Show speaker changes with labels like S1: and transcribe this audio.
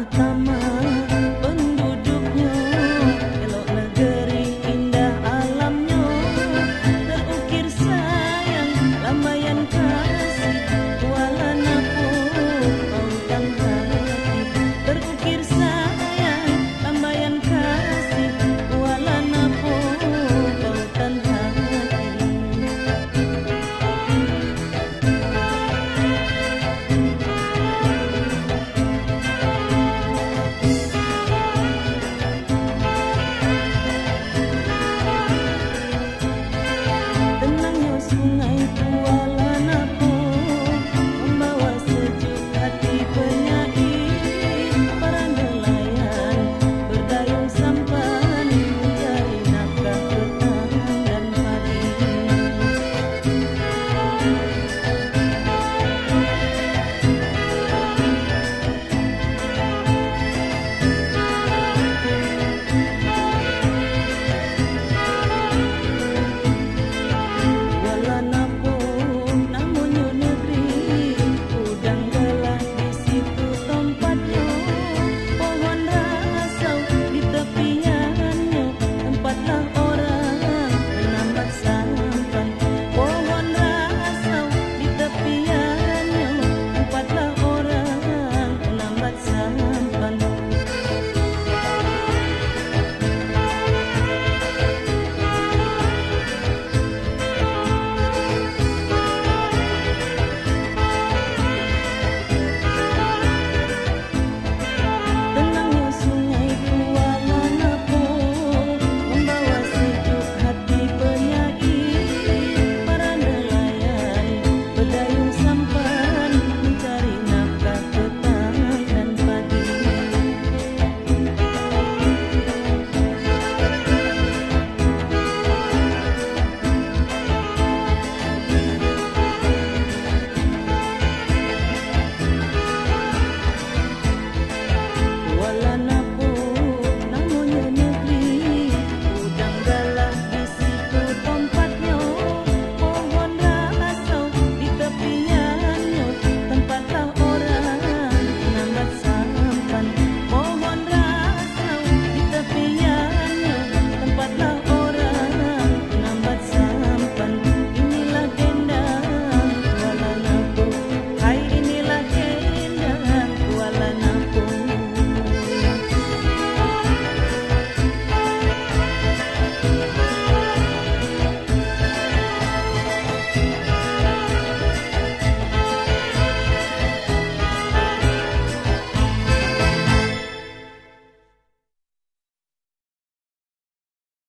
S1: pertama penduduknya, elok negeri indah alamnya, terukir sayang lambaian kasih, walau napo pautan hati, terukir sayang lambaian kasih, walau napo pautan hati. Tenangnya sungai Kuala Napo membawa sejuk hati penyair para nelayan berdayung sampan mencari nafkah petang dan pagi. Walau napo namunnya negeri udang gelah di situ tempatnya, pohon rasau di tepiannya, tempatlah orang menambat sampan. Pohon rasau di tepiannya, tempatlah orang menambat sampan. Tenangnya sungai Kuala Napo membawa sejuk hati penyair para nelayan berdayung sampan mencari nafkah petang dan pagi. Walau